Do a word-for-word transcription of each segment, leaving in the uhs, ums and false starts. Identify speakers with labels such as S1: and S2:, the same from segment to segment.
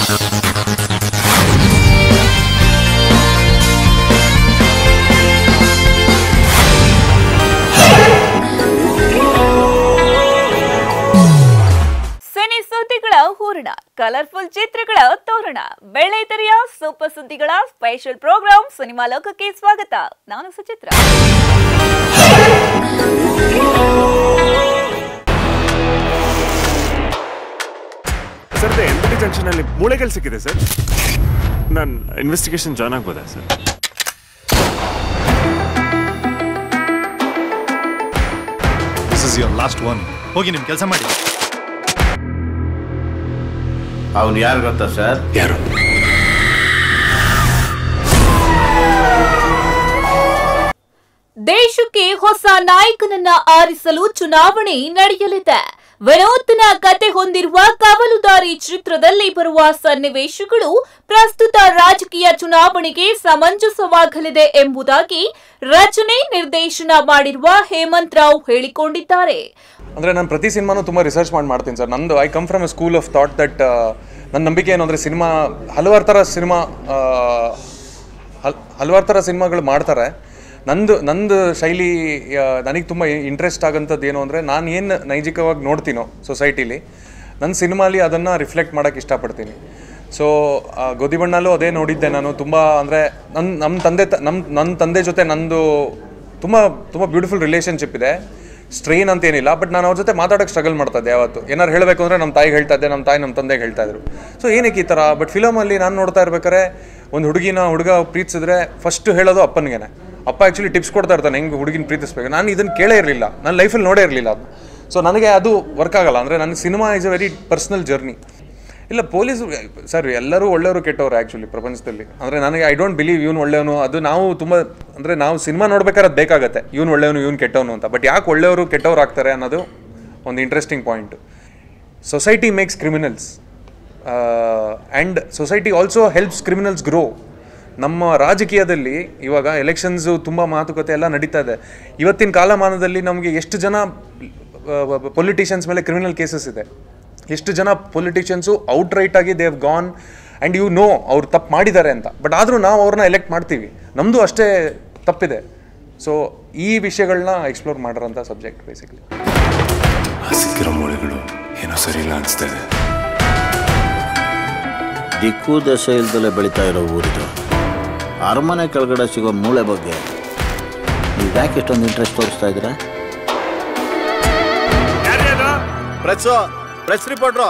S1: Colourful ಚಿತ್ರಗಳ ತೋರಣ ಬೆಳ್ಳೆತೆರೆಯ ಸೂಪರ್ ಸುದ್ದಿಗಳ ಸ್ಪೆಷಲ್ ಪ್ರೋಗ್ರಾಮ್ ಸಿನಿಮಾ ಲೋಕಕ್ಕೆ ಸ್ವಾಗತ. ನಾನು ಸುಚಿತ್ರ.
S2: ಸರ್ ಎಂಟಿ ಜಂಕ್ಷನ್ ಅಲ್ಲಿ ಮೂಳೆಗಳು ಸಿಕ್ಕಿದೆ ಸರ್. ನಾನು ಇನ್ವೆಸ್ಟಿಗೇಷನ್ ಜಾಯ್ನ್ ಆಗ್ಬೋದಾ sir?
S3: This is your last one. ಹೋಗಿ ನಿಮ್ ಕೆಲಸ ಮಾಡಿ.
S4: ಅವನು ಯಾರು ಗೊತ್ತಾ ಸರ್?
S2: ಯಾರು?
S1: ದೇಶಕ್ಕೆ ಹೊಸ ನಾಯಕನನ್ನ ಆರಿಸಲು ಚುನಾವಣೆ ನಡೆಯಲಿದೆ. ವಿನೂತನ ಕತೆ ಹೊಂದಿರುವ ಕವಲುದಾರಿ ಚಿತ್ರದಲ್ಲಿ ಬರುವ ಸನ್ನಿವೇಶಗಳು ಪ್ರಸ್ತುತ ರಾಜಕೀಯ ಚುನಾವಣೆಗೆ ಸಮಂಜಸವಾಗಲಿದೆ ಎಂಬುದಾಗಿ ರಚನೆ ನಿರ್ದೇಶನ ಮಾಡಿರುವ ಹೇಮಂತ್ ರಾವ್ ಹೇಳಿಕೊಂಡಿದ್ದಾರೆ.
S5: ಅಂದರೆ ನಾನು ಪ್ರತಿ ಸಿನಿಮಾನೂ ತುಂಬ ರಿಸರ್ಚ್ ಮಾಡಿ ಮಾಡ್ತೀನಿ ಸರ್. ನಂದು I come from a school of thought that ನನ್ನ ನಂಬಿಕೆ ಏನು ಅಂದರೆ ಸಿನಿಮಾ ಹಲವಾರು ಥರ ಸಿನಿಮಾ ಹಲ್ ಹಲವಾರು ಥರ ಸಿನಿಮಾಗಳು ಮಾಡ್ತಾರೆ. ನಂದು ನಂದು ಶೈಲಿ ನನಗೆ ತುಂಬ ಇಂಟ್ರೆಸ್ಟ್ ಆಗೋಂಥದ್ದು ಏನು ಅಂದರೆ ನಾನು ಏನು ನೈಜಿಕವಾಗಿ ನೋಡ್ತೀನೋ ಸೊಸೈಟಿಲಿ ನನ್ನ ಸಿನಿಮಾಲಿ ಅದನ್ನು ರಿಫ್ಲೆಕ್ಟ್ ಮಾಡೋಕ್ಕೆ ಇಷ್ಟಪಡ್ತೀನಿ. ಸೊ ಗೋಧಿ ಬಣ್ಣಲ್ಲೂ ಅದೇ ನೋಡಿದ್ದೆ ನಾನು. ತುಂಬ ಅಂದರೆ ನನ್ನ ನಮ್ಮ ತಂದೆ ತ ನಮ್ಮ ನನ್ನ ತಂದೆ ಜೊತೆ ನಂದು ತುಂಬ ತುಂಬ ಬ್ಯೂಟಿಫುಲ್ ರಿಲೇಷನ್ಶಿಪ್ ಇದೆ. ಸ್ಟ್ರೈನ್ ಅಂತ ಏನಿಲ್ಲ, ಬಟ್ ನಾನು ಅವ್ರ ಜೊತೆ ಮಾತಾಡೋಕ್ಕೆ ಸ್ಟ್ರಗಲ್ ಮಾಡ್ತಾ ಇದ್ದೆ. ಯಾವತ್ತು ಏನಾರು ಹೇಳಬೇಕು ಅಂದರೆ ನಮ್ಮ ತಾಯಿಗೆ ಹೇಳ್ತಾ ಇದ್ದೆ, ನಮ್ಮ ತಾಯಿ ನಮ್ಮ ತಂದೆಗೆ ಹೇಳ್ತಾ ಇದ್ರು. ಸೊ ಏನಕ್ಕೆ ಈ ಥರ? ಬಟ್ ಫಿಲಮಲ್ಲಿ ನಾನು ನೋಡ್ತಾ ಇರ್ಬೇಕಾದ್ರೆ ಒಂದು ಹುಡುಗಿನ ಹುಡುಗ ಪ್ರೀತಿಸಿದ್ರೆ ಫಸ್ಟು ಹೇಳೋದು ಅಪ್ಪನಿಗೆ. ಅಪ್ಪ ಆ್ಯಕ್ಚುಲಿ ಟಿಪ್ಸ್ ಕೊಡ್ತಾ ಇರ್ತಾನೆ ಹೆಂಗೆ ಹುಡುಗಿನ ಪ್ರೀತಿಸ್ಬೇಕು. ನಾನು ಇದನ್ನು ಕೇಳೇ ಇರಲಿಲ್ಲ, ನನ್ನ ಲೈಫಲ್ಲಿ ನೋಡೇ ಇರಲಿಲ್ಲ ಅದು. ಸೊ ನನಗೆ ಅದು ವರ್ಕ್ ಆಗಲ್ಲ. ಅಂದರೆ ನನಗೆ cinema is a very personal journey. ಇಲ್ಲ ಪೊಲೀಸು ಸರ್ ಎಲ್ಲರೂ ಒಳ್ಳೆಯವರು ಕೆಟ್ಟವರು ಆ್ಯಕ್ಚುಲಿ ಪ್ರಪಂಚದಲ್ಲಿ. ಅಂದರೆ ನನಗೆ ಐ ಡೋಂಟ್ ಬಿಲೀವ್ ಇವನು ಒಳ್ಳೆಯವನು. ಅದು ನಾವು ತುಂಬ ಅಂದರೆ ನಾವು ಸಿನಿಮಾ ನೋಡ್ಬೇಕಾದ್ರೆ ಅದು ಬೇಕಾಗತ್ತೆ, ಇವನು ಒಳ್ಳೆಯವನು ಇವನು ಕೆಟ್ಟವನು ಅಂತ. ಬಟ್ ಯಾಕೆ ಒಳ್ಳೆಯವರು ಕೆಟ್ಟವ್ರು ಆಗ್ತಾರೆ ಅನ್ನೋದು ಒಂದು interesting point. Society makes criminals and society also helps criminals grow. ನಮ್ಮ ರಾಜಕೀಯದಲ್ಲಿ ಇವಾಗ ಎಲೆಕ್ಷನ್ಸು ತುಂಬ ಮಾತುಕತೆ ಎಲ್ಲ ನಡೀತಾ ಇದೆ. ಇವತ್ತಿನ ಕಾಲಮಾನದಲ್ಲಿ ನಮಗೆ ಎಷ್ಟು ಜನ ಪೊಲಿಟಿಷಿಯನ್ಸ್ ಮೇಲೆ ಕ್ರಿಮಿನಲ್ ಕೇಸಸ್ ಇದೆ, ಎಷ್ಟು ಜನ ಪೊಲಿಟಿಷಿಯನ್ಸು ಔಟ್ರೈಟ್ ಆಗಿ they have gone and you know ಅವ್ರು ತಪ್ಪು ಮಾಡಿದ್ದಾರೆ ಅಂತ. ಬಟ್ ಆದರೂ ನಾವು ಅವ್ರನ್ನ ಎಲೆಕ್ಟ್ ಮಾಡ್ತೀವಿ, ನಮ್ಮದು ಅಷ್ಟೇ ತಪ್ಪಿದೆ. ಸೊ ಈ ವಿಷಯಗಳನ್ನ ಎಕ್ಸ್ಪ್ಲೋರ್ ಮಾಡಿರೋಂಥ ಸಬ್ಜೆಕ್ಟ್ ಬೇಸಿಕಲಿ.
S2: ಸಿಕ್ಕಿರೋ ಮೂಳೆಗಳು ಏನೋ ಸರಿ ಇಲ್ಲ ಅನಿಸ್ತಾ ಇದೆ.
S4: ದಿಕ್ಕು ದಶೆ ಇಲ್ದಲೇ ಬೆಳೀತಾ ಇರೋ ಊರಿದು ಅರಮನೆ ಕೆಳಗಡೆ ಸಿಗೋ ಮೂಳೆ ಬಗ್ಗೆ ನೀವು ಯಾಕೆ ಇಷ್ಟೊಂದು ಇಂಟ್ರೆಸ್ಟ್ ತೋರಿಸ್ತಾ ಇದ್ದೀರಾ? ಪ್ರೆಸ್ ರಿಪೋರ್ಟ್ರು.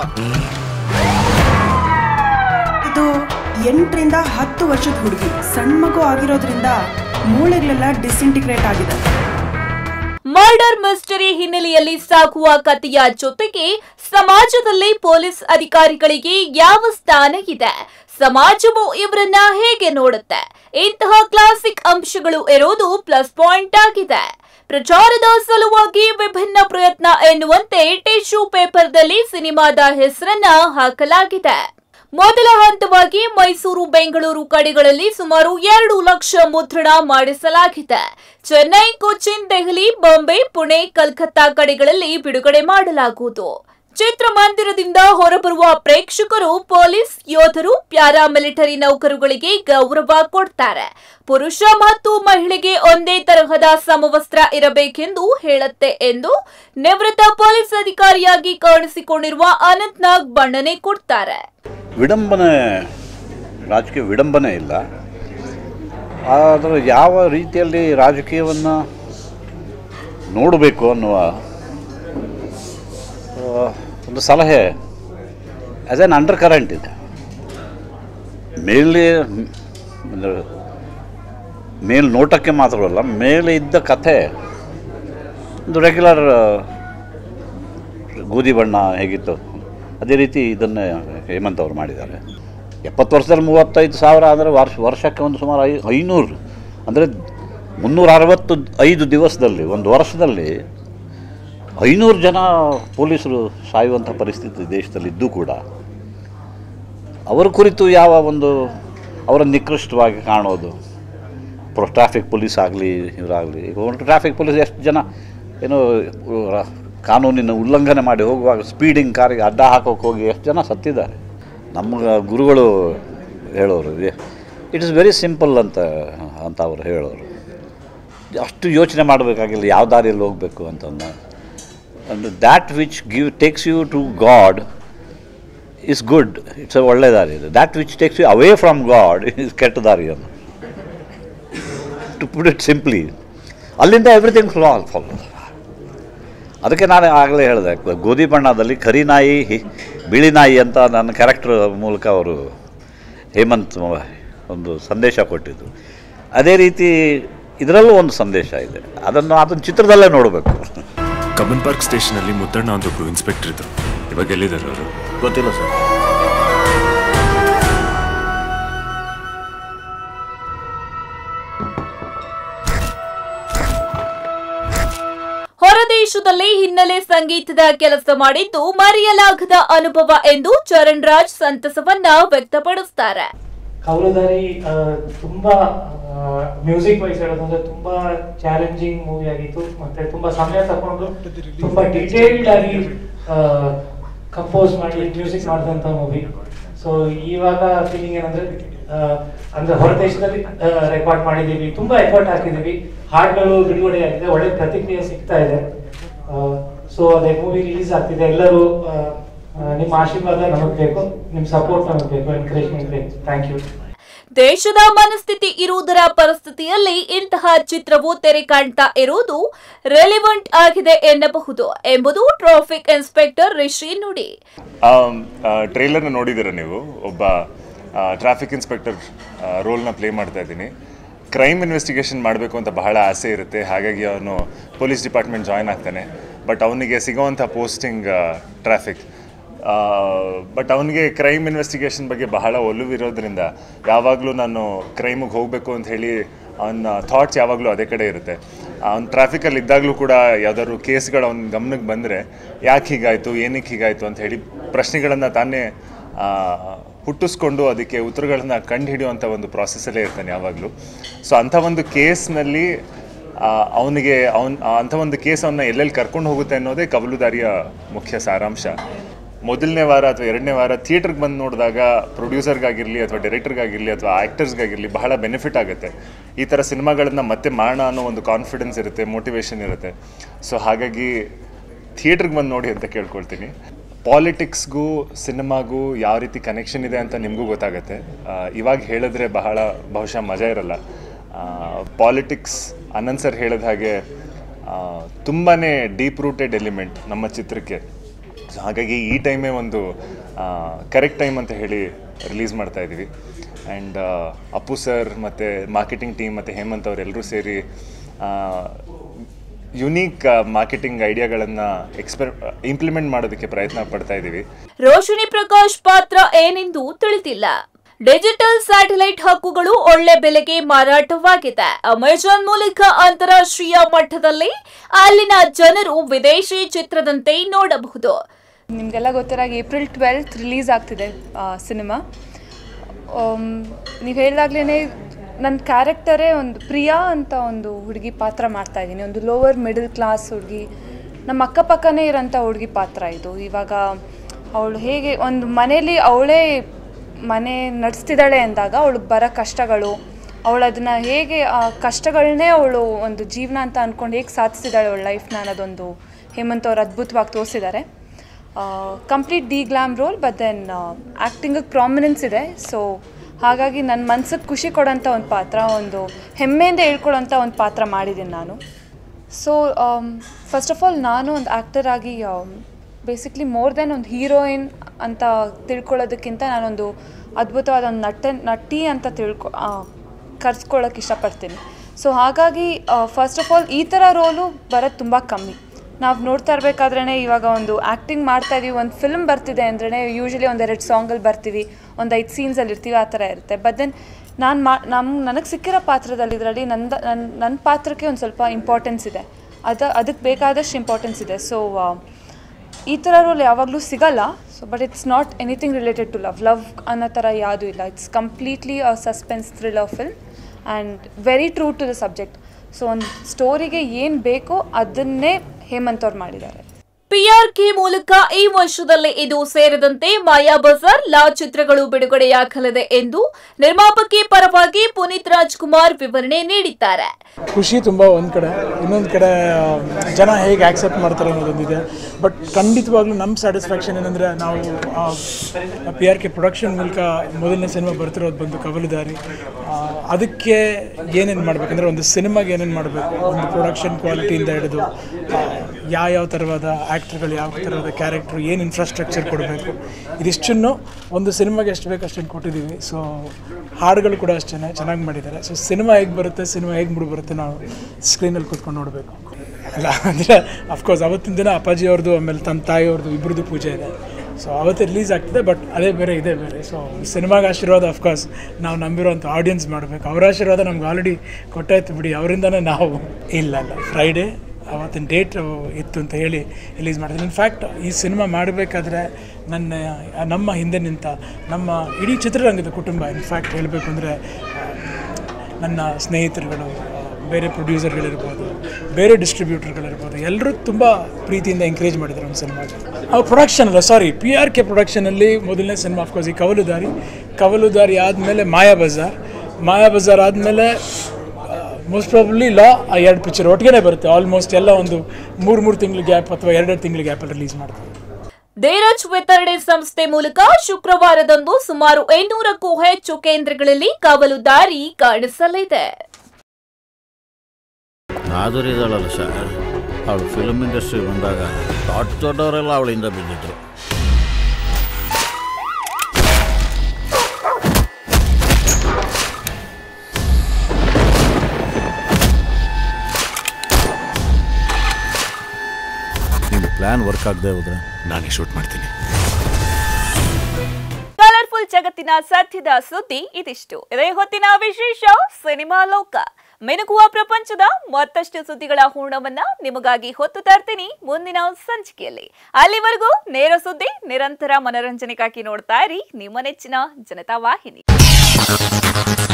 S6: ಇದು ಎಂಟರಿಂದ ಹತ್ತು ವರ್ಷದ ಹುಡುಗಿ, ಸಣ್ಣ ಮಗು ಆಗಿರೋದ್ರಿಂದ ಮೂಳೆಗಳೆಲ್ಲ ಡಿಸ್ಇಂಟಿಗ್ರೇಟ್ ಆಗಿದೆ.
S1: ಮರ್ಡರ್ ಮಿಸ್ಟರಿ ಹಿನ್ನೆಲೆಯಲ್ಲಿ ಸಾಗುವ ಕಥೆಯ ಜೊತೆಗೆ ಸಮಾಜದಲ್ಲಿ ಪೊಲೀಸ್ ಅಧಿಕಾರಿಗಳಿಗೆ ಯಾವ ಸ್ಥಾನ ಇದೆ, ಸಮಾಜವು ಇವರನ್ನ ಹೇಗೆ ನೋಡುತ್ತೆ, ಇಂತಹ ಕ್ಲಾಸಿಕ್ ಅಂಶಗಳು ಇರೋದು ಪ್ಲಸ್ ಪಾಯಿಂಟ್ ಆಗಿದೆ. ಪ್ರಚಾರದ ಸಲುವಾಗಿ ವಿಭಿನ್ನ ಪ್ರಯತ್ನ ಎನ್ನುವಂತೆ ಟಿಶ್ಯೂ ಪೇಪರ್ದಲ್ಲಿ ಸಿನಿಮಾದ ಹೆಸರನ್ನ ಹಾಕಲಾಗಿದೆ. ಮೊದಲ ಹಂತವಾಗಿ ಮೈಸೂರು, ಬೆಂಗಳೂರು ಕಡೆಗಳಲ್ಲಿ ಸುಮಾರು ಎರಡು ಲಕ್ಷ ಮುದ್ರಣ ಮಾಡಿಸಲಾಗಿದೆ. ಚೆನ್ನೈ, ಕೊಚ್ಚಿನ್, ದೆಹಲಿ, ಬಾಂಬೆ, ಪುಣೆ, ಕಲ್ಕತ್ತಾ ಕಡೆಗಳಲ್ಲಿ ಬಿಡುಗಡೆ ಮಾಡಲಾಗುವುದು. ಚಿತ್ರಮಂದಿರದಿಂದ ಹೊರಬರುವ ಪ್ರೇಕ್ಷಕರು ಪೊಲೀಸ್ ಯೋಧರು, ಪ್ಯಾರಾಮಿಲಿಟರಿ ನೌಕರುಗಳಿಗೆ ಗೌರವ ಕೊಡ್ತಾರೆ. ಪುರುಷ ಮತ್ತು ಮಹಿಳೆಗೆ ಒಂದೇ ತರಹದ ಸಮವಸ್ತ್ರ ಇರಬೇಕೆಂದು ಹೇಳುತ್ತೆ ಎಂದು ನಿವೃತ್ತ ಪೊಲೀಸ್ ಅಧಿಕಾರಿಯಾಗಿ ಕಾಣಿಸಿಕೊಂಡಿರುವ ಅನಂತ್ ನಾಗ್ ಬಣ್ಣನೆ ಕೊಡ್ತಾರೆ.
S7: ವಿಡಂಬನೆ, ರಾಜಕೀಯ ವಿಡಂಬನೆ ಇಲ್ಲ. ಆದರೆ ಯಾವ ರೀತಿಯಲ್ಲಿ ರಾಜಕೀಯವನ್ನು ನೋಡಬೇಕು ಅನ್ನುವ ಒಂದು ಸಲಹೆ ಆ್ಯಸ್ ಆ್ಯನ್ ಅಂಡರ್ ಕರೆಂಟ್ ಇದೆ. ಮೇಲೆ ಮೇಲ್ನೋಟಕ್ಕೆ ಮಾತ್ರವಲ್ಲ, ಮೇಲೆ ಇದ್ದ ಕಥೆ ಒಂದು ರೆಗ್ಯುಲರ್ ಗೋಧಿ ಬಣ್ಣ ಹೇಗಿತ್ತು ಅದೇ ರೀತಿ ಇದನ್ನು ಹೇಮಂತ್ ಅವರು ಮಾಡಿದ್ದಾರೆ. ಎಪ್ಪತ್ತು ವರ್ಷದಲ್ಲಿ ಮೂವತ್ತೈದು ಸಾವಿರ ಅಂದರೆ ವರ್ಷ ವರ್ಷಕ್ಕೆ ಒಂದು ಸುಮಾರು ಐ ಐನೂರು ಅಂದರೆ ಮುನ್ನೂರ ಅರವತ್ತು ಐದು ದಿವಸದಲ್ಲಿ ಒಂದು ವರ್ಷದಲ್ಲಿ ಐನೂರು ಜನ ಪೊಲೀಸರು ಸಾಯುವಂಥ ಪರಿಸ್ಥಿತಿ ದೇಶದಲ್ಲಿದ್ದೂ ಕೂಡ ಅವರ ಕುರಿತು ಯಾವ ಒಂದು ಅವರ ನಿಕೃಷ್ಟವಾಗಿ ಕಾಣೋದು, ಪ್ರೊ ಟ್ರಾಫಿಕ್ ಪೊಲೀಸ್ ಆಗಲಿ ಇವರಾಗಲಿ. ಈಗ ಒಂದು ಟ್ರಾಫಿಕ್ ಪೊಲೀಸ್ ಎಷ್ಟು ಜನ ಏನೋ ಕಾನೂನಿನ ಉಲ್ಲಂಘನೆ ಮಾಡಿ ಹೋಗುವಾಗ ಸ್ಪೀಡಿಂಗ್ ಕಾರಿಗೆ ಅಡ್ಡ ಹಾಕೋಕೆ ಹೋಗಿ ಎಷ್ಟು ಜನ ಸತ್ತಿದ್ದಾರೆ. ನಮ್ಮ ಗುರುಗಳು ಹೇಳೋರು ಇಟ್ ಇಸ್ ವೆರಿ ಸಿಂಪಲ್ ಅಂತ ಅಂತ ಅವರು ಹೇಳೋರು. ಅಷ್ಟು ಯೋಚನೆ ಮಾಡಬೇಕಾಗಿಲ್ಲ ಯಾವ ದಾರಿಯಲ್ಲಿ ಹೋಗಬೇಕು ಅಂತಂದ. ಅಂದರೆ that which give takes you to God is good, it's ಒಳ್ಳೆ ದಾರಿ ಇದೆ. That which takes you away from God is ಕೆಟ್ಟ ದಾರಿ ಅನ್ನು, ಟು ಪುಟ್ ಇಟ್ ಸಿಂಪ್ಲಿ. ಅಲ್ಲಿಂದ ಎವ್ರಿಥಿಂಗ್ ಫಾಲ್ ಫಾಲೋ. ಅದಕ್ಕೆ ನಾನು ಆಗಲೇ ಹೇಳಿದೆ, ಗೋಧಿ ಬಣ್ಣದಲ್ಲಿ ಕರಿ ನಾಯಿ ಬಿಳಿ ನಾಯಿ ಅಂತ ನನ್ನ ಕ್ಯಾರೆಕ್ಟರ್ ಮೂಲಕ ಅವರು ಹೇಮಂತ್ ಒಂದು ಸಂದೇಶ ಕೊಟ್ಟಿದ್ದು. ಅದೇ ರೀತಿ ಇದರಲ್ಲೂ ಒಂದು ಸಂದೇಶ ಇದೆ, ಅದನ್ನು ಅದನ್ನು ಚಿತ್ರದಲ್ಲೇ ನೋಡಬೇಕು.
S2: ಕಬ್ಬನ್ ಪಾರ್ಕ್ ಸ್ಟೇಷನಲ್ಲಿ ಮುದ್ದಣ್ಣ ಅಂತ ಒಬ್ರು ಇನ್ಸ್ಪೆಕ್ಟರ್ ಇದ್ರು, ಇವಾಗ ಎಲ್ಲಿದ್ದಾರೆ ಅವರು?
S4: ಗೊತ್ತಿಲ್ಲ ಸರ್.
S1: ಹೊರದೇಶದಲ್ಲಿ ಹಿನ್ನೆಲೆ ಸಂಗೀತದ ಕೆಲಸ ಮಾಡಿದ್ದು ಮರೆಯಲಾಗದ ಅನುಭವ ಎಂದು ಚರಣ್ ರಾಜ್ ಸಂತಸವನ್ನ ವ್ಯಕ್ತಪಡಿಸುತ್ತಾರೆ.
S8: ಕವಲುದಾರಿ ತುಂಬಾ ಮ್ಯೂಸಿಕ್ ವೈಸ್ ಹೇಳೋದಂದ್ರೆ ತುಂಬಾ ಚಾಲೆಂಜಿಂಗ್ ಮೂವಿ ಆಗಿತ್ತು. ಮತ್ತೆ ತುಂಬಾ ಸಮಯ ತಗೊಂಡು ತುಂಬಾ ಡಿಟೇಲ್ಡ್ ಆಗಿ ಕಂಪೋಸ್ ಮಾಡಿ ಮ್ಯೂಸಿಕ್ ಮಾಡಿದಂತ ಮೂವಿ. ಸೊ ಇವಾಗ ಫೀಲಿಂಗ್ ಏನಂದ್ರೆ ಅಂದ್ರೆ ಹೊರದೇಶದಲ್ಲಿ ರೆಕಾರ್ಡ್ ಮಾಡಿದೀವಿ, ತುಂಬಾ ಎಫರ್ಟ್ ಹಾಕಿದೀವಿ, ಹಾಡುಗಳು ಬಿಡುಗಡೆ ಆಗಿದೆ, ಒಳ್ಳೆ ಪ್ರತಿಕ್ರಿಯೆ ಸಿಗ್ತಾ ಇದೆ. ಸೊ ಅದೇ ಮೂವಿ ರಿಲೀಸ್ ಆಗ್ತಿದೆ. ಎಲ್ಲರೂ ನಿಮ್ಮ ಆಶೀರ್ವಾದ ನಮಗ್ ಬೇಕು, ನಿಮ್ ಸಪೋರ್ಟ್ ನಮಗ್ ಬೇಕು, ಎನ್ಕರೇಜ್ಮೆಂಟ್ ಬೇಕು. Thank you.
S1: ದೇಶದ ಮನಸ್ಥಿತಿ ಇರುವುದರ ಪರಿಸ್ಥಿತಿಯಲ್ಲಿ ಇಂತಹ ಚಿತ್ರವು ತೆರೆ ಕಾಣ್ತಾ ಇರುವುದು ರೆಲಿವೆಂಟ್ ಆಗಿದೆ ಎನ್ನಬಹುದು ಎಂಬುದು ಟ್ರಾಫಿಕ್ ಇನ್ಸ್ಪೆಕ್ಟರ್ ರಿಷಿ ನುಡಿ.
S2: ಟ್ರೈಲರ್ನ ನೋಡಿದ್ದೀರಾ ನೀವು? ಒಬ್ಬ ಟ್ರಾಫಿಕ್ ಇನ್ಸ್ಪೆಕ್ಟರ್ ರೋಲ್ನ ಪ್ಲೇ ಮಾಡ್ತಾ ಇದ್ದೀನಿ. ಕ್ರೈಮ್ ಇನ್ವೆಸ್ಟಿಗೇಷನ್ ಮಾಡಬೇಕು ಅಂತ ಬಹಳ ಆಸೆ ಇರುತ್ತೆ, ಹಾಗಾಗಿ ಅವನು ಪೊಲೀಸ್ ಡಿಪಾರ್ಟ್ಮೆಂಟ್ ಜಾಯ್ನ್ ಆಗ್ತಾನೆ. ಬಟ್ ಅವನಿಗೆ ಸಿಗೋವಂಥ ಪೋಸ್ಟಿಂಗ್ ಟ್ರಾಫಿಕ್. ಬಟ್ ಅವನಿಗೆ ಕ್ರೈಮ್ ಇನ್ವೆಸ್ಟಿಗೇಷನ್ ಬಗ್ಗೆ ಬಹಳ ಒಲವಿರೋದ್ರಿಂದ ಯಾವಾಗಲೂ ನಾನು ಕ್ರೈಮಿಗೆ ಹೋಗಬೇಕು ಅಂತ ಹೇಳಿ ಅವನ ಥಾಟ್ಸ್ ಯಾವಾಗಲೂ ಅದೇ ಕಡೆ ಇರುತ್ತೆ. ಅವ್ನು ಟ್ರಾಫಿಕಲ್ಲಿ ಇದ್ದಾಗಲೂ ಕೂಡ ಯಾವ್ದಾದ್ರು ಕೇಸ್ಗಳು ಅವನ ಗಮನಕ್ಕೆ ಬಂದರೆ ಯಾಕೆ ಹೀಗಾಯಿತು, ಏನಕ್ಕೆ ಹೀಗಾಯಿತು ಅಂತ ಹೇಳಿ ಪ್ರಶ್ನೆಗಳನ್ನು ತಾನೇ ಹುಟ್ಟಿಸ್ಕೊಂಡು ಅದಕ್ಕೆ ಉತ್ತರಗಳನ್ನ ಕಂಡು ಹಿಡಿಯುವಂಥ ಒಂದು ಪ್ರಾಸೆಸ್ಸಲ್ಲೇ ಇರ್ತಾನೆ ಯಾವಾಗಲೂ. ಸೊ ಅಂಥ ಒಂದು ಕೇಸ್ನಲ್ಲಿ ಅವನಿಗೆ ಅವನ್ ಅಂಥ ಒಂದು ಕೇಸ್ ಅವನ್ನ ಎಲ್ಲೆಲ್ಲಿ ಕರ್ಕೊಂಡು ಹೋಗುತ್ತೆ ಅನ್ನೋದೇ ಕವಲುದಾರಿಯ ಮುಖ್ಯ ಸಾರಾಂಶ. ಮೊದಲನೇ ವಾರ ಅಥವಾ ಎರಡನೇ ವಾರ ಥಿಯೇಟ್ರಿಗೆ ಬಂದು ನೋಡಿದಾಗ ಪ್ರೊಡ್ಯೂಸರ್ಗಾಗಿರಲಿ ಅಥವಾ ಡೈರೆಕ್ಟರ್ಗಾಗಿರಲಿ ಅಥವಾ ಆ್ಯಕ್ಟರ್ಸ್ಗಾಗಿರಲಿ ಬಹಳ ಬೆನಿಫಿಟ್ ಆಗುತ್ತೆ. ಈ ಥರ ಸಿನಿಮಾಗಳನ್ನ ಮತ್ತೆ ಮಾಡೋಣ ಅನ್ನೋ ಒಂದು ಕಾನ್ಫಿಡೆನ್ಸ್ ಇರುತ್ತೆ, ಮೋಟಿವೇಶನ್ ಇರುತ್ತೆ. ಸೊ ಹಾಗಾಗಿ ಥಿಯೇಟ್ರಿಗೆ ಬಂದು ನೋಡಿ ಅಂತ ಕೇಳ್ಕೊಳ್ತೀನಿ. ಪಾಲಿಟಿಕ್ಸ್ಗೂ ಸಿನಿಮಾಗೂ ಯಾವ ರೀತಿ ಕನೆಕ್ಷನ್ ಇದೆ ಅಂತ ನಿಮಗೂ ಗೊತ್ತಾಗುತ್ತೆ. ಇವಾಗ ಹೇಳಿದ್ರೆ ಬಹಳ ಬಹುಶಃ ಮಜಾ ಇರಲ್ಲ. ಪಾಲಿಟಿಕ್ಸ್ ಅನಂತ್ ಸರ್ ಹೇಳಿದ ಹಾಗೆ ತುಂಬಾ ಡೀಪ್ ರೂಟೆಡ್ ಎಲಿಮೆಂಟ್ ನಮ್ಮ ಚಿತ್ರಕ್ಕೆ. ಸೊ ಹಾಗಾಗಿ ಈ ಟೈಮೇ ಒಂದು ಕರೆಕ್ಟ್ ಟೈಮ್ ಅಂತ ಹೇಳಿ ರಿಲೀಸ್ ಮಾಡ್ತಾ ಇದ್ದೀವಿ. ಆ್ಯಂಡ್ ಅಪ್ಪು ಸರ್ ಮತ್ತು ಮಾರ್ಕೆಟಿಂಗ್ ಟೀಮ್ ಮತ್ತು ಹೇಮಂತ್ ಅವರೆಲ್ಲರೂ ಸೇರಿ ಯುನೀಕ್ ಮಾರ್ಕೆಟಿಂಗ್ ಐಡಿಯಾಗಳನ್ನು ಎಕ್ಸ್ಪೆರ್ ಇಂಪ್ಲಿಮೆಂಟ್ ಮಾಡೋದಕ್ಕೆ ಪ್ರಯತ್ನ ಪಡ್ತಾ ಇದ್ದೀವಿ.
S1: ರೋಶಿನಿ ಪ್ರಕಾಶ್ ಪಾತ್ರ ಏನೆಂದು ತಿಳಿದಿಲ್ಲ. ಡಿಜಿಟಲ್ ಸ್ಯಾಟಲೈಟ್ ಹಕ್ಕುಗಳು ಒಳ್ಳೆ ಬೆಲೆಗೆ ಮಾರಾಟವಾಗಿದೆ. ಅಮೆಜಾನ್ ಮೂಲಕ ಅಂತಾರಾಷ್ಟ್ರೀಯ ಮಟ್ಟದಲ್ಲಿ ಅಲ್ಲಿನ ಜನರು ವಿದೇಶಿ ಚಿತ್ರದಂತೆ ನೋಡಬಹುದು.
S9: ನಿಮಗೆಲ್ಲ ಗೊತ್ತಿರಾಗ ಏಪ್ರಿಲ್ ಟ್ವೆಲ್ತ್ ರಿಲೀಸ್ ಆಗ್ತಿದೆ ಸಿನಿಮಾ. ನೀವು ಹೇಳಿದಾಗ್ಲೇ ನನ್ನ ಕ್ಯಾರೆಕ್ಟರೇ ಒಂದು ಪ್ರಿಯಾ ಅಂತ ಒಂದು ಹುಡುಗಿ ಪಾತ್ರ ಮಾಡ್ತಾ ಇದ್ದೀನಿ. ಒಂದು ಲೋವರ್ ಮಿಡಲ್ ಕ್ಲಾಸ್ ಹುಡುಗಿ, ನಮ್ಮ ಅಕ್ಕಪಕ್ಕನೇ ಇರೋಂಥ ಹುಡುಗಿ ಪಾತ್ರ ಇದು. ಇವಾಗ ಅವಳು ಹೇಗೆ ಒಂದು ಮನೇಲಿ ಅವಳೇ ಮನೆ ನಡೆಸ್ತಿದ್ದಾಳೆ ಅಂದಾಗ ಅವಳಿಗೆ ಬರೋ ಕಷ್ಟಗಳು, ಅವಳು ಅದನ್ನು ಹೇಗೆ ಆ ಕಷ್ಟಗಳನ್ನೇ ಅವಳು ಒಂದು ಜೀವನ ಅಂತ ಅಂದ್ಕೊಂಡು ಹೇಗೆ ಸಾಧಿಸ್ತಿದ್ದಾಳೆ ಅವಳ ಲೈಫ್ನ ಅನ್ನೋದೊಂದು ಹೇಮಂತ್ ಅವ್ರು ಅದ್ಭುತವಾಗಿ ತೋರಿಸಿದ್ದಾರೆ. Complete de glam role, but then ಆ್ಯಕ್ಟಿಂಗಿಗೆ ಪ್ರಾಮಿನೆನ್ಸ್ ಇದೆ. ಸೊ ಹಾಗಾಗಿ ನನ್ನ ಮನ್ಸಿಗೆ ಖುಷಿ ಕೊಡೋಂಥ ಒಂದು ಪಾತ್ರ, ಒಂದು ಹೆಮ್ಮೆಯಿಂದ ಹೇಳ್ಕೊಡೋಂಥ ಒಂದು ಪಾತ್ರ ಮಾಡಿದ್ದೀನಿ ನಾನು. ಸೊ ಫಸ್ಟ್ ಆಫ್ ಆಲ್ ನಾನು ಒಂದು ಆ್ಯಕ್ಟರ್ ಆಗಿ ಬೇಸಿಕ್ಲಿ ಮೋರ್ ದೆನ್ ಒಂದು ಹೀರೋಯಿನ್ ಅಂತ ತಿಳ್ಕೊಳ್ಳೋದಕ್ಕಿಂತ ನಾನೊಂದು ಅದ್ಭುತವಾದ ಒಂದು ನಟ ನಟಿ ಅಂತ ತಿಳ್ಕೊ ಕರ್ಸ್ಕೊಳ್ಳೋಕೆ ಇಷ್ಟಪಡ್ತೀನಿ. ಸೊ ಹಾಗಾಗಿ ಫಸ್ಟ್ ಆಫ್ ಆಲ್ ಈ ಥರ ರೋಲು ಬರೋದು ತುಂಬ ಕಮ್ಮಿ. ನಾವು ನೋಡ್ತಾ ಇರಬೇಕಾದ್ರೇ ಇವಾಗ ಒಂದು ಆ್ಯಕ್ಟಿಂಗ್ ಮಾಡ್ತಾಯಿದ್ದೀವಿ, ಒಂದು ಫಿಲ್ಮ್ ಬರ್ತಿದೆ ಅಂದ್ರೆ ಯೂಶ್ವಲಿ ಒಂದೆರಡು ಸಾಂಗಲ್ಲಿ ಬರ್ತೀವಿ, ಒಂದು ಐದು ಸೀನ್ಸಲ್ಲಿ ಇರ್ತೀವಿ, ಆ ಥರ ಇರುತ್ತೆ. ಬಟ್ ದೆನ್ ನಾನು ಮಾ ನಮ್ಮ ನನಗೆ ಸಿಕ್ಕಿರೋ ಪಾತ್ರದಲ್ಲಿ ಇದರಲ್ಲಿ ನಂದು ನನ್ನ ನನ್ನ ಪಾತ್ರಕ್ಕೆ ಒಂದು ಸ್ವಲ್ಪ ಇಂಪಾರ್ಟೆನ್ಸ್ ಇದೆ, ಅದು ಅದಕ್ಕೆ ಬೇಕಾದಷ್ಟು ಇಂಪಾರ್ಟೆನ್ಸ್ ಇದೆ. ಸೊ ಈ ಥರ ರೋಲ್ ಯಾವಾಗಲೂ ಸಿಗಲ್ಲ. So but it's not anything related to love love ಅನ್ನೋ ಥರ ಯಾವುದೂ ಇಲ್ಲ. It's completely a suspense thriller film and very true to the subject. So ಒಂದು ಸ್ಟೋರಿಗೆ ಏನು ಬೇಕೋ ಅದನ್ನೇ ಹೇಮಂತ್ ಅವ್ರು ಮಾಡಿದ್ದಾರೆ.
S1: ಪಿಆರ್ಕೆ ಮೂಲಕ ಈ ವರ್ಷದಲ್ಲಿ ಇದು ಸೇರಿದಂತೆ ಮಾಯಾ ಬಜಾರ್ ಲಾ ಚಿತ್ರಗಳು ಬಿಡುಗಡೆಯಾಗಲಿದೆ ಎಂದು ನಿರ್ಮಾಪಕಿ ಪರವಾಗಿ ಪುನೀತ್ ರಾಜ್ಕುಮಾರ್ ವಿವರಣೆ ನೀಡಿದ್ದಾರೆ.
S10: ಖುಷಿ ತುಂಬ ಒಂದು ಕಡೆ, ಇನ್ನೊಂದು ಕಡೆ ಜನ ಹೇಗೆ ಆಕ್ಸೆಪ್ಟ್ ಮಾಡ್ತಾರೆ ಅನ್ನೋದೊಂದಿದೆ. ಬಟ್ ಖಂಡಿತವಾಗ್ಲೂ ನಮ್ಮ ಸ್ಯಾಟಿಸ್ಫ್ಯಾಕ್ಷನ್ ಏನಂದರೆ ನಾವು ಪಿ ಆರ್ ಕೆ ಪ್ರೊಡಕ್ಷನ್ ಮೂಲಕ ಮೊದಲನೇ ಸಿನಿಮಾ ಬರ್ತಿರೋದು ಬಂದು ಕವಲುದಾರಿ. ಅದಕ್ಕೆ ಏನೇನು ಮಾಡಬೇಕಂದ್ರೆ ಒಂದು ಸಿನಿಮಾಗೆ ಏನೇನು ಮಾಡಬೇಕು, ಒಂದು ಪ್ರೊಡಕ್ಷನ್ ಕ್ವಾಲಿಟಿಯಿಂದ ಹಿಡಿದು ಯಾವ ಯಾವ ಥರವಾದ ಆ್ಯಕ್ಟ್ರ್ಗಳು, ಯಾವ ಥರದ ಕ್ಯಾರೆಕ್ಟ್ರು, ಏನು ಇನ್ಫ್ರಾಸ್ಟ್ರಕ್ಚರ್ ಕೊಡಬೇಕು, ಇದಿಷ್ಟನ್ನು ಒಂದು ಸಿನಿಮಾಗೆ ಎಷ್ಟು ಬೇಕು ಅಷ್ಟನ್ನು ಕೊಟ್ಟಿದ್ದೀವಿ. ಸೊ ಹಾಡುಗಳು ಕೂಡ ಅಷ್ಟೇ ಚೆನ್ನಾಗಿ ಮಾಡಿದ್ದಾರೆ. ಸೊ ಸಿನಿಮಾ ಹೇಗೆ ಬರುತ್ತೆ, ಸಿನಿಮಾ ಹೇಗೆ ಮುಡಿ ಬರುತ್ತೆ, ನಾವು ಸ್ಕ್ರೀನಲ್ಲಿ ಕೂತ್ಕೊಂಡು ನೋಡಬೇಕು. ಅಲ್ಲ ಅಂದರೆ ಅಫ್ಕೋರ್ಸ್ ಅವತ್ತಿನ ದಿನ ಅಪ್ಪಾಜಿ ಅವ್ರದ್ದು ಆಮೇಲೆ ತಮ್ಮ ತಾಯಿಯವ್ರದ್ದು ಇಬ್ಬರದ್ದು ಪೂಜೆ ಇದೆ. ಸೊ ಅವತ್ತೇ ರಿಲೀಸ್ ಆಗ್ತದೆ, ಬಟ್ ಅದೇ ಬೇರೆ ಇದೇ ಬೇರೆ. ಸೊ ಸಿನಿಮಾಗೆ ಆಶೀರ್ವಾದ ಅಫ್ಕೋರ್ಸ್ ನಾವು ನಂಬಿರೋಂಥ ಆಡಿಯನ್ಸ್ ಮಾಡಬೇಕು. ಅವರ ಆಶೀರ್ವಾದ ನಮ್ಗೆ ಆಲ್ರೆಡಿ ಕೊಟ್ಟಾಯ್ತು ಬಿಡಿ, ಅವರಿಂದನೇ ನಾವು ಇಲ್ಲ ಅಲ್ಲ ಫ್ರೈಡೇ ಅವತ್ತಿನ ಡೇಟ್ ಇತ್ತು ಅಂತ ಹೇಳಿ ರಿಲೀಸ್ ಮಾಡಿದೆ. ಇನ್ಫ್ಯಾಕ್ಟ್ ಈ ಸಿನಿಮಾ ಮಾಡಬೇಕಾದ್ರೆ ನನ್ನ ನಮ್ಮ ಹಿಂದೆ ನಿಂತ ನಮ್ಮ ಇಡೀ ಚಿತ್ರರಂಗದ ಕುಟುಂಬ, ಇನ್ಫ್ಯಾಕ್ಟ್ ಹೇಳಬೇಕು ಅಂದರೆ ನನ್ನ ಸ್ನೇಹಿತರುಗಳು, ಬೇರೆ ಪ್ರೊಡ್ಯೂಸರ್ಗಳಿರ್ಬೋದು, ಬೇರೆ ಡಿಸ್ಟ್ರಿಬ್ಯೂಟರ್ಗಳಿರ್ಬೋದು, ಎಲ್ಲರೂ ತುಂಬ ಪ್ರೀತಿಯಿಂದ ಎಂಕರೇಜ್ ಮಾಡಿದ್ದಾರೆ ಒಂದು ಸಿನಿಮಾಗೆ. ಅವ್ರು ಪ್ರೊಡಕ್ಷನ್ ಅಲ್ಲ, ಸಾರಿ ಪಿ ಆರ್ ಕೆ ಪ್ರೊಡಕ್ಷನಲ್ಲಿ ಮೊದಲನೇ ಸಿನಿಮಾ ಅಫ್ಕೋರ್ಸ್ ಈ ಕವಲುದಾರಿ. ಕವಲುದಾರಿ ಆದಮೇಲೆ ಮಾಯಾ ಬಜಾರ್, ಮಾಯಾ ಬಜಾರ್ ಆದಮೇಲೆ ಮೋಸ್ಟ್ ಪ್ರಾಬಬ್ಲಿ ಲಾ. ಆ ಎರಡು ಪಿಕ್ಚರ್ ಒಟ್ಟಿಗೆ ಬರುತ್ತೆ. ಆಲ್ಮೋಸ್ಟ್ ಎಲ್ಲ ಒಂದು ಮೂರು ಮೂರು ತಿಂಗಳ ಗ್ಯಾಪ್ ಅಥವಾ ಎರಡೆರಡು ತಿಂಗಳ ಗ್ಯಾಪಲ್ಲಿ ರಿಲೀಸ್ ಮಾಡ್ತಾರೆ.
S1: ಧೀರಜ್ ವಿತರಣೆ ಸಂಸ್ಥೆ ಮೂಲಕ ಶುಕ್ರವಾರದಂದು ಸುಮಾರು ಐನೂರಕ್ಕೂ ಹೆಚ್ಚು ಕೇಂದ್ರಗಳಲ್ಲಿ ಕವಲುದಾರಿ ಕಾಣಿಸಲಿದೆ.
S4: ಆದರಿದಾಳಲ್ಲ ಸರ್, ಅವಳು ಫಿಲ್ಮ್ ಇಂಡಸ್ಟ್ರಿ ಬಂದಾಗ ದೊಡ್ಡ ದೊಡ್ಡವರೆಲ್ಲ ಅವಳಿಂದ ಬಿದ್ದಿದ್ರು. ನಿಮ್ಮ ಪ್ಲಾನ್ ವರ್ಕ್ ಆಗದೆ ಹೋದ್ರೆ
S3: ನಾನೇ ಶೂಟ್ ಮಾಡ್ತೀನಿ.
S1: ಕಲರ್ಫುಲ್ ಜಗತ್ತಿನ ಸದ್ಯದ ಸುದ್ದಿ ಇದಿಷ್ಟು. ಇದೇ ಹೊತ್ತಿನ ವಿಶೇಷ ಸಿನಿಮಾ ಲೋಕ. ಮಿನುಗುವ ಪ್ರಪಂಚದ ಮತ್ತಷ್ಟು ಸುದ್ದಿಗಳ ಹೂರ್ಣವನ್ನ ನಿಮಗಾಗಿ ಹೊತ್ತು ತರ್ತೀನಿ ಮುಂದಿನ ಸಂಚಿಕೆಯಲ್ಲಿ. ಅಲ್ಲಿವರೆಗೂ ನೇರ ಸುದ್ದಿ, ನಿರಂತರ ಮನರಂಜನೆಗಾಗಿ ನೋಡ್ತಾ ಇರಿ ನಿಮ್ಮ ನೆಚ್ಚಿನ ಜನತಾ ವಾಹಿನಿ.